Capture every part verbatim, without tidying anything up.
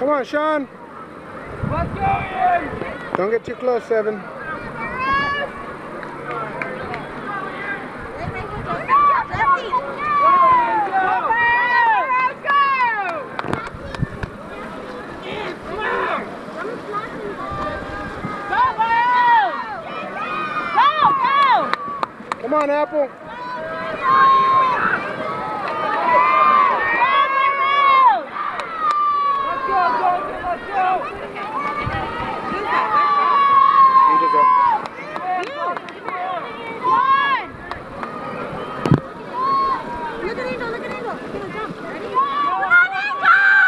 Come on, Sean. Let's go, Ian. Don't get too close, Seven. Come on, Apple. Let's go, Johnson, let's go. He just up. Look at Angel, look at Angel. He's gonna jump. Ready? Come on, Angel!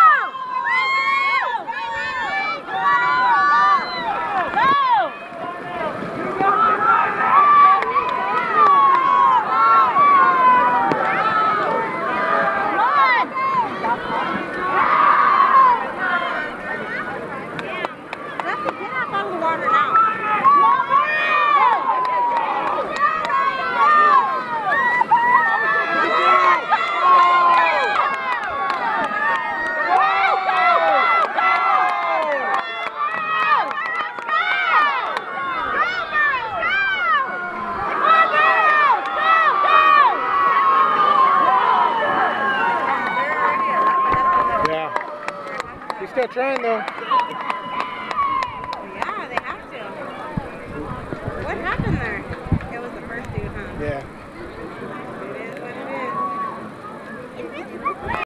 He's still trying though. Yeah, they have to. What happened there? It was the first dude, huh? Yeah.